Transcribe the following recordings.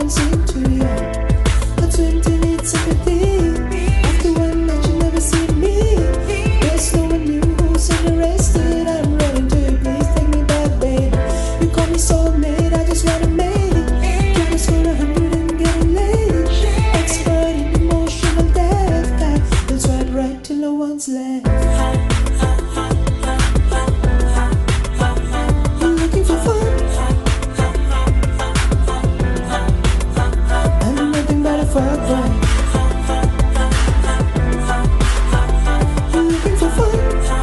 don't seem too young. I swim to need sympathy. After one night you never see me. Guess no one knew who's interested. I'm running to you, please take me back, baby. You call me soulmate, I just wanna make it. Try to score 100 and getting late. Expert in emotional death. That will swipe right till no one's left. You're looking for fun. I'm nothing but a fuckboy. You're looking for fun.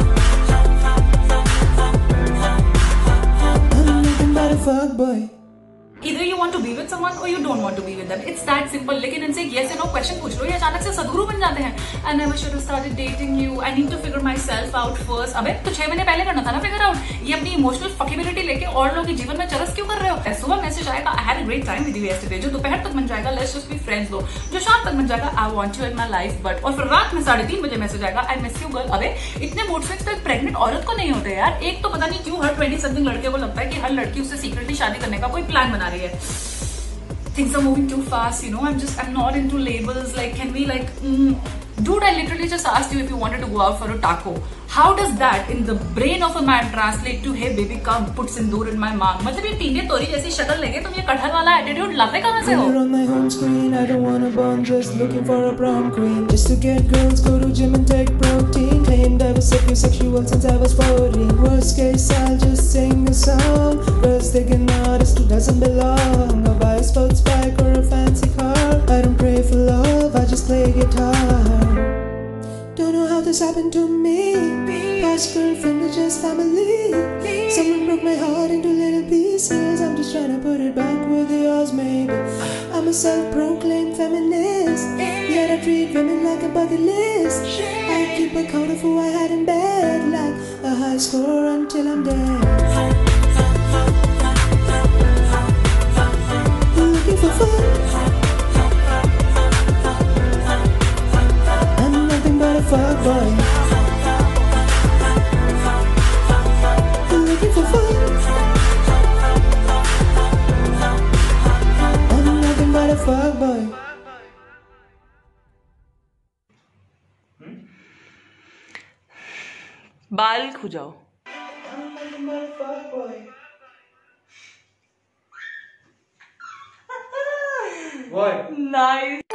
I'm nothing but a fuckboy. Either you want to be with someone or you don't want to be with them. It's that simple. लेकिन इनसे yes or no question पूछ लो, ये अचानक से सदगुरु बन जाते हैं. I never should have started dating you. I need to figure myself out first. अबे तो 6 महीने पहले करना था ना figure out. ये अपनी इमोशनल फकीबिलिटी लेके और लोगों के जीवन में चरस क्यों कर रहे हो? सुबह मैसेज आएगा I had a great time with you yesterday. जो दोपहर तक बन जाएगा let's just be friends दो. जो शाम तक बन जाएगा I want you in my life but. और फिर रात में 3:30 बजे मैसेज आएगा I miss you girl. अबे इतने मूड स्विंग्स तो एक प्रेग्नेंट औरत को नहीं होते यार. एक तो पता नहीं क्यों हर 20 समथिंग लड़के को लगता है कि हर लड़की उससे सीक्रेटली शादी करने का कोई प्लान बना रही है. Things are moving too fast, you know. I'm not into labels. Like, can we dude, I literally just asked you if you wanted to go out for a taco. How does that in the brain of a man translate to hey baby come put sindoor in my mouth? मतलब ये टीने तोरी जैसी शक्ल लेके तुम ये कटहल वाला एटीट्यूड लाते कहाँ से हो? On my home screen, I don't wanna bond, just looking for a prom queen. Just to get girls, go to gym and take protein. Claimed I was sexual since I was 14. Worst case, I'll just sing a song. Girls take an artist who doesn't belong. I'll buy a sports bike or a fancy car. I don't pray for love, I just play guitar. Don't know how this happened to me. Past girlfriend or just family. Someone broke my heart into little pieces. I'm just trying to put it back with yours, maybe. I'm a self-proclaimed feminist, yet I treat women like a bucket list. I keep a count of who I had in bed, like a high score until I'm dead. You're looking for fun. I'm nothing but a fuckboy. You're looking for fun. I'm nothing but a fuckboy. बाल खुजाओ. I'm nothing but a fuckboy. What? Nice.